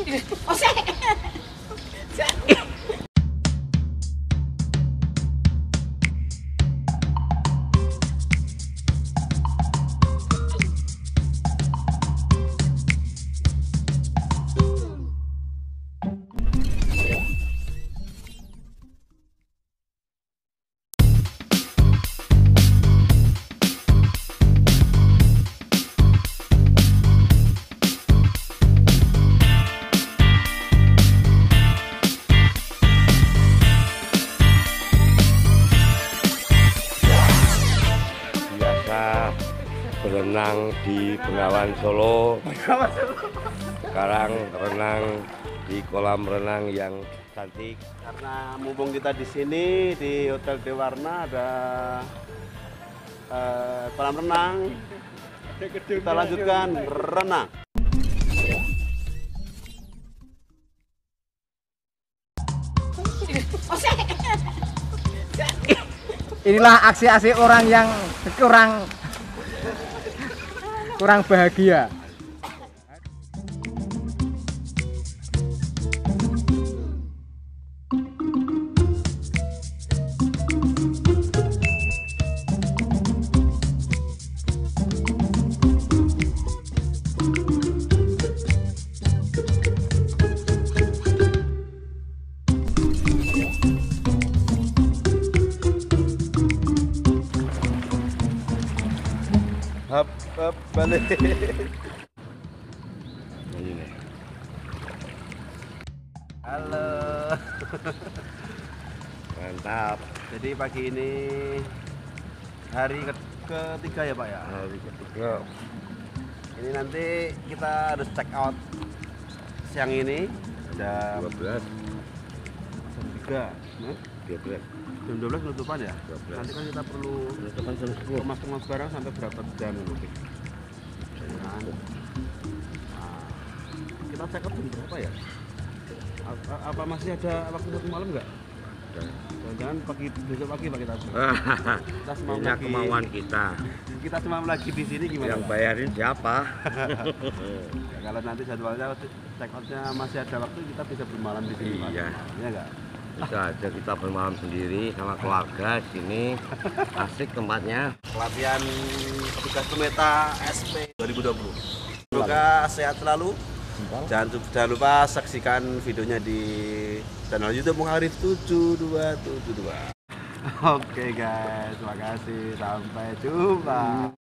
Berenang di Bengawan Solo, sekarang renang di kolam renang yang cantik. Karena mumpung kita di sini di Hotel Dewarna ada kolam renang, kita lanjutkan renang. Inilah aksi-aksi orang yang kurang bahagia. Hap, balik. Halo. Mantap. Jadi pagi ini hari ketiga ya Pak ya? Hari ketiga. Ini nanti kita harus check out siang ini. Ada 12. jam 3. 12. Jam 12 penutupan ya? 12. Nanti kan kita perlu Penutupan jam 10. kemas barang sampai berapa jam ini? Nah, kita check out jam berapa ya? Apa masih ada waktu satu malam nggak? Jangan besok pagi Pak kita. Kita semalam Ini lagi. kemauan kita. Kita semalam lagi di sini gimana? Yang bayarin siapa? Ya, kalau nanti jadwalnya check outnya masih ada waktu kita bisa bermalam di sini Pak. Iya. Iya nggak? Bisa aja kita bermalam sendiri sama keluarga di sini. Asik tempatnya. Pelatihan petugas Tumeta SP 2020. Semoga sehat selalu. Jangan lupa saksikan videonya di channel YouTube Muharif 7272. Oke guys, terima kasih. Sampai jumpa.